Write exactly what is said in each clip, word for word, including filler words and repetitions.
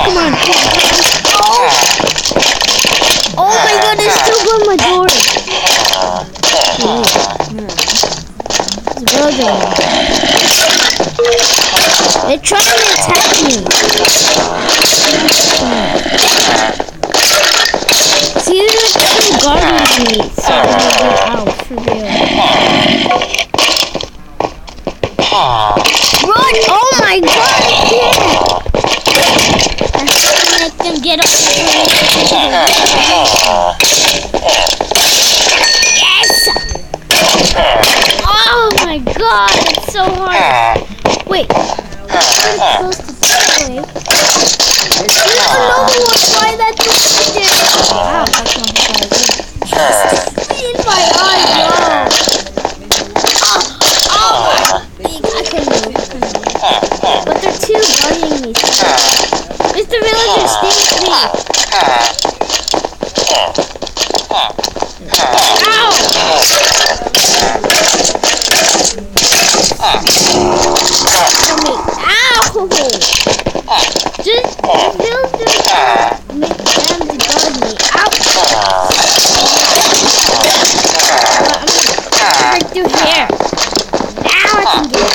come on. Oh! Oh my god, they still got my door. It's building. They're trying to attack me. See, they're like still guarding me, so I'm gonna get out for real. Run! Oh my god, I can't! I have to make them get up. Yes! Oh my god, it's so hard. Wait, I'm supposed to play. There's another one. Why that just did? Wow, that's not what I did. In my eye, no. Oh, oh my. I can move. But they're two guarding me. Mister Villager, stay with me. Ow! For me. Ow! Just Villager, make them to guard me. Ow! I'm gonna break through here. Now I can do it.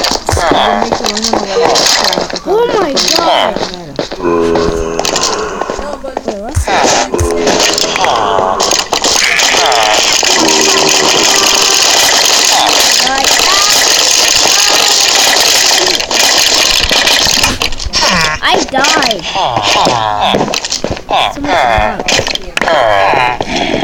Oh my god! Wait, what's that? I died. So much